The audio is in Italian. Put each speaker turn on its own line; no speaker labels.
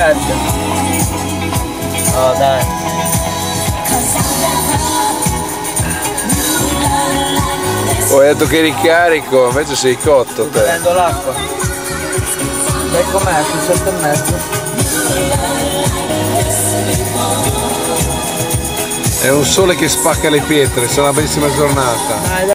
Certo. Oh dai.
Ho detto che ricarico, invece sei cotto te.
Prendo l'acqua. Sai com'è? Sul 7,5.
È un sole che spacca le pietre, sarà una bellissima giornata.